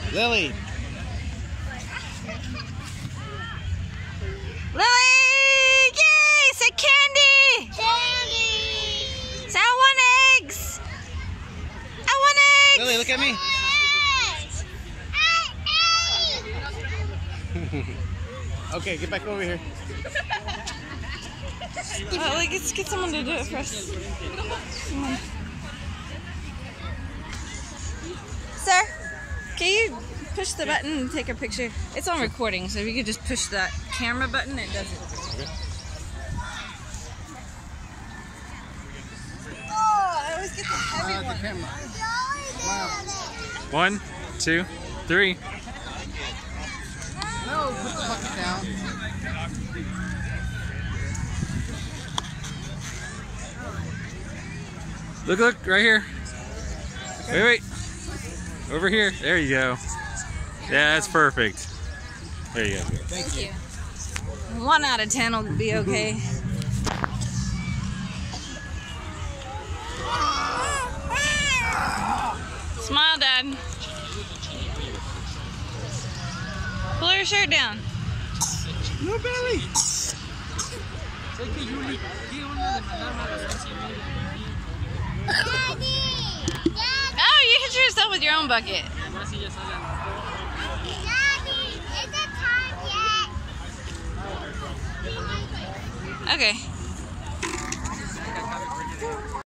Lily. Lily! Yay! Say candy! Candy! Say I want eggs! I want eggs! Lily, look at me. Okay, get back over here. Let's get someone to do it for us. Come on. Sir, can you push the button and take a picture? It's on recording, so if you could just push that camera button, it does it. Okay. Oh, I always get the heavy one. Camera. One, two, three. No, put the bucket down. Look, right here. Wait. Over here. There you go. Yeah, that's perfect. There you go. Thank you. 1 out of 10 will be okay. Smile, Dad. Pull her shirt down. No belly. Oh, you hit yourself with your own bucket. Daddy, is it time yet? Okay.